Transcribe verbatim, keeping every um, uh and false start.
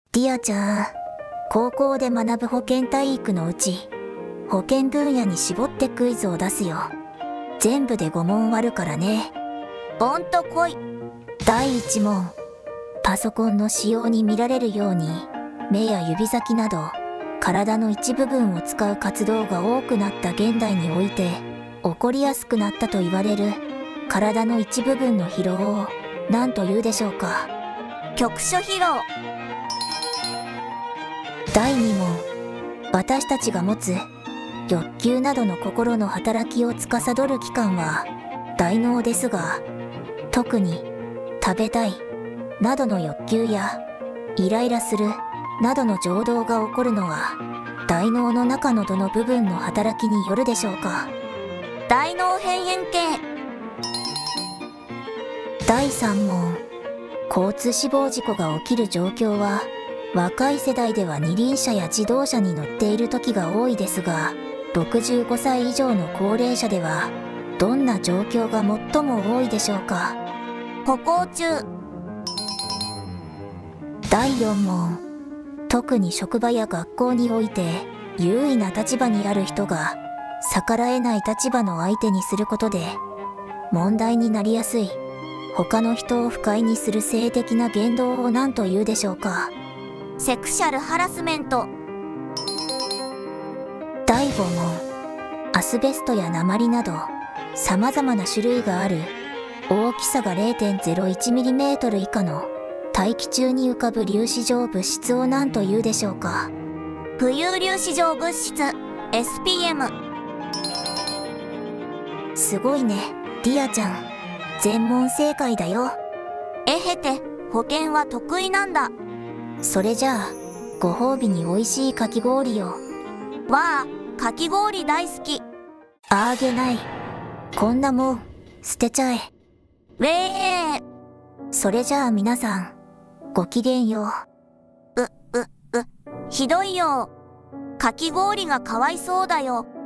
ディアちゃん、高校で学ぶ保健体育のうち、保健分野に絞ってクイズを出すよ。全部でご問あるからね。 ほんと来い。 だいいち問。パソコンの使用に見られるように、目や指先など、体の一部分を使う活動が多くなった現代において、起こりやすくなったと言われる、体の一部分の疲労を何と言うでしょうか。 局所疲労。 だいに問。私たちが持つ欲求などの心の働きを司る器官は大脳ですが、特に食べたいなどの欲求やイライラするなどの情動が起こるのは大脳の中のどの部分の働きによるでしょうか。 大脳辺縁系。 だいさん問。交通死亡事故が起きる状況は若い世代では二輪車や自動車に乗っている時が多いですが、ろくじゅうごさい以上の高齢者ではどんな状況が最も多いでしょうか。 歩行中。 だいよん問。特に職場や学校において優位な立場にある人が逆らえない立場の相手にすることで問題になりやすい他の人を不快にする性的な言動を何と言うでしょうか。 セクシャルハラスメント。 だいご問。アスベストや鉛など様々な種類がある大きさが れいてんぜろいちミリメートル 以下の大気中に浮かぶ粒子状物質を何と言うでしょうか。 浮遊粒子状物質 エスピーエム。 すごいね、ディアちゃん。全問正解だよ。 えへて、保健は得意なんだ。 それじゃあご褒美に美味しいかき氷を。 わあ、かき氷大好き。 あげない。こんなもん捨てちゃえ。 ウェー。 それじゃあ皆さんごきげんよう、う、う、ひどいよ。かき氷がかわいそうだよ。